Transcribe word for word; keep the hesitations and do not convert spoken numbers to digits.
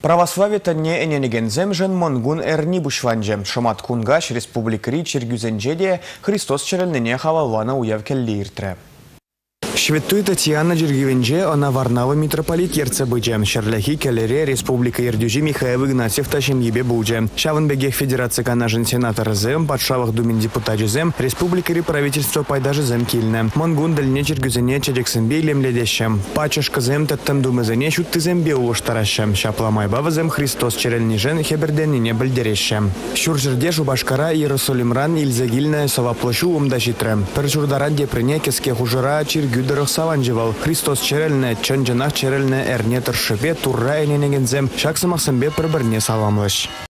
Православие тәнне эненегензем жен монгун эрни бушланжем. Шамат кунгаш республикари чергюзенжеде Христос черелнене хавалвана уяв келли иртре. Шветтой Татьяна Джергивенже, она Варнава митрополит Ерцебыджем, Шерлахи Келере, Республика Ердюжи Михаил Игнатьев Ташим Ебе Булджем, Шаванбегех Федерация Канажен Сенатор Зем, Подшавах Думин депутат Жезем, Республика правительство Пайдажи Зем Кильне, Монгун Дальне Чергюзене Чадексенбе Лемледещем, Пачашка Зем Таттем Думезене Шутты Зембе Улуштаращем, Шапламай Бавазем Христос Черельнижен Хеберденине Бальдерещем. Шуржердешу Башкара Иерусалимран Ильзагильная Саваплашу Умдашитрем, Перчурдаран Депрене Кеске Хужара Чергю Саванжевал. Христос черельне, чанжанах черельне эрне торшебе турра эненегензем, шаксамахсамбе проберне саламлыш.